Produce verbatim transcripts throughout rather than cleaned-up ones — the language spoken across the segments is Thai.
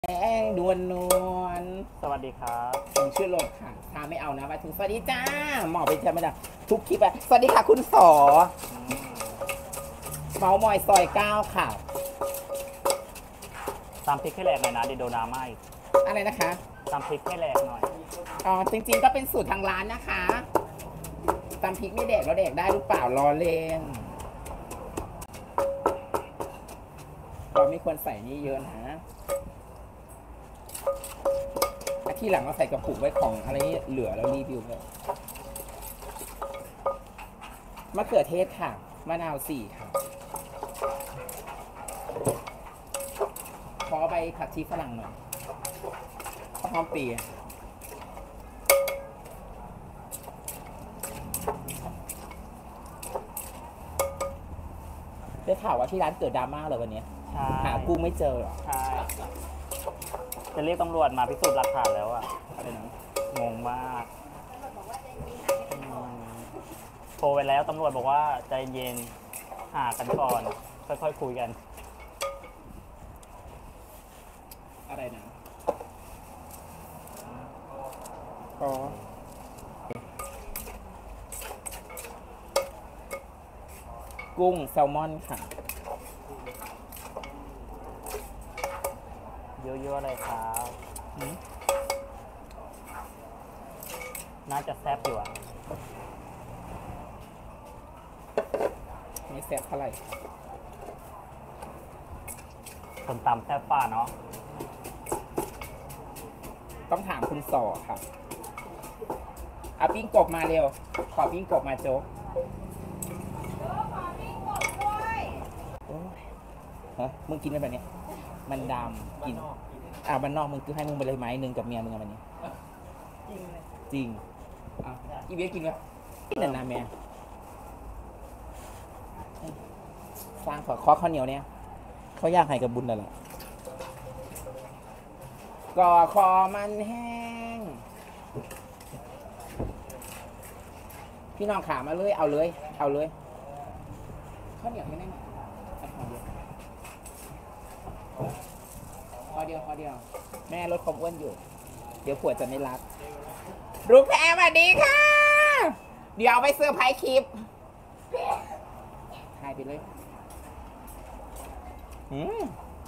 แองดวนนวลสวัสดีครับผมชื่อโลดค่ะถ้าไม่เอานะมาถึงสวัสดีจ้าหมอไปเจอไม่ได้ทุกคลิปอะสวัสดีค่ะคุณสอเมาส์มอยซอยเก้าค่ะตามพริกให้แหลกหน่อยนะดิโดนาไม่อะไรนะคะตามพริกให้แหลกหน่อยอ๋อจริงๆก็เป็นสูตรทางร้านนะคะตามพริกไม่แดกเราแดกได้หรือเปล่ารอเล่นเราไม่ควรใส่นี่เยอะนะที่หลังเราใส่กระปุกไว้ของอะไรเหลือแล้วรีวิวเลยมะเขือเทศค่ะมะนาวสี่ค่ะขอใบผักชีฝรั่งหน่อยข้าวหอมปีได้ข่าวว่าที่ร้านเกิดดราม่าเลยวันนี้หากุ้งไม่เจอใช่จะเรียกตำรวจมาพิสูจน์หลักฐานแล้วอ่ะอะไรนะงงมากโทรไปแล้วตำรวจบอกว่าใจเย็นหากันก่อนค่อยๆคุยกันอะไรนะอ๋อกุ้งแซลมอนค่ะเยอะๆเลยครับน่าจะแซ่บอยู่อ่ะไม่แซ่บเท่าไหร่คนตำแซ่บฝ่าเนาะต้องถามคุณสอครับเอาปิ้งกบมาเร็วขอปิ้งกบมาโจ๊กฮะมึงกินได้แบบนี้มันดำกินอ่ามันนอกมึงคือให้มึงไปเลยไม้หนึ่งกับเมียมึงอะวันนี้จริงจริงอ่ะอีเบียกินไหมกินนานๆแม่สร้างขอข้อข้าวเหนียวเนี่ยเขาอยากให้กับบุญนั่นแหละก่อคอมันแห้งพี่น้องขามาเลยเอาเลยเอาเลยข้าวเหนียวไม่ได้หน่อยพอเดียวพอเดียวแม่ลดความอ้วนอยู่เดี๋ยวผัวจะไม่รักลูกแพรสวัสดีค่ะเดี๋ยวไปเซอร์ไพรส์คลิปหายไปเลยอืม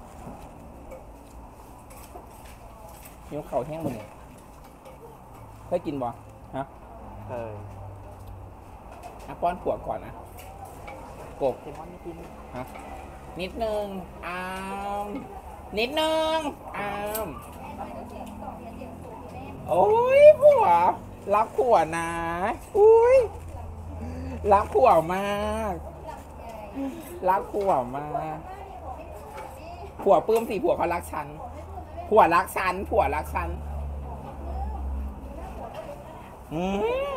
นิ้วเข่าแห้งหมดเลยเคยกินบ่ฮะเคยอ่ะป้อนผัวก่อนนะกบเซมอนไม่กินฮะนิดนึงอ้าวนิดนึงอ้าวโอ้ยผัวรักผัวนะอุ้ยรักผัวมากรักผัวมากผัวปลื้มสิผัวเขารักฉันผัวรักฉันผัวรักฉันอืม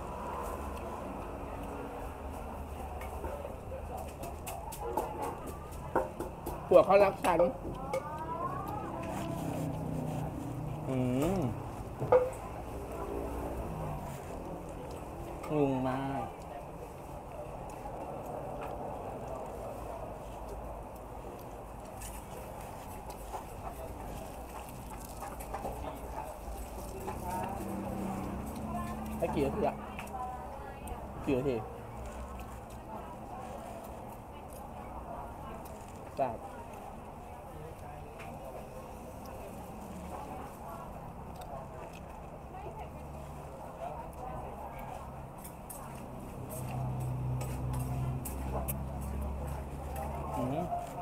ผัวเขารักฉันอืมงงมากให้กี่นาทีอะกี่นาทีจับอืม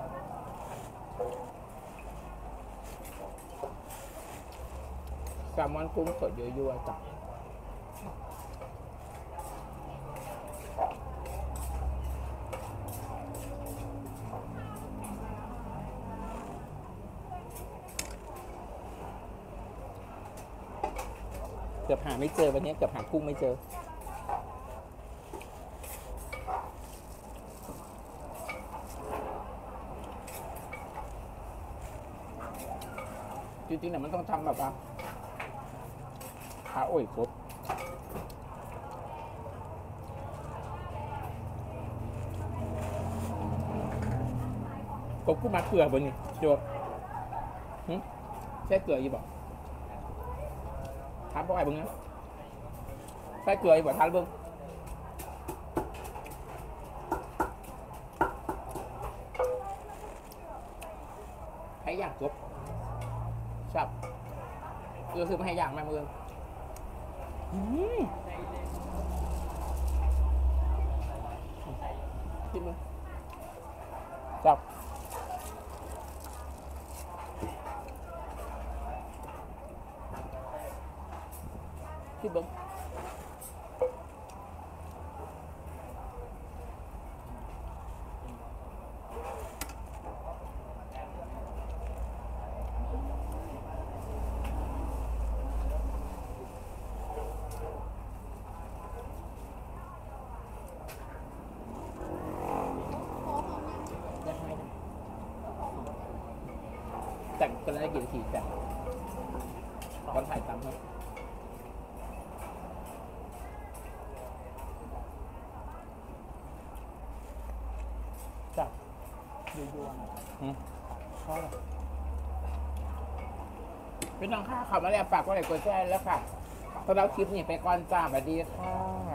แซลมอนกุ้งสดยั่วๆจับเกือบหาไม่เจอวันนี้เกือบหากุ้งไม่เจอจริงๆเนี่ยมันต้องทำแบบว่าขาโอ้ยครบกบกูมาเกลือบนนี่โจหึใช่เกลืออีบอกทานพวกไอ้บึงนะใช่เกลืออีบอกทานบึงให้ย่างกบชอบเกลือซื้อมาให้ย่างแม่มืออืมกินมึงชอบคิดเบิ้งแต่งกันได้กี่นาทีแต่งตอนถ่ายตามครับจับยูยวนอืมชอบพี่น้องค่ะขอมาแล้วฝากก็เลยกดแชร์แล้วค่ะสำหรับคลิปนี้ไปก่อนจ้าสวัสดีค่ะ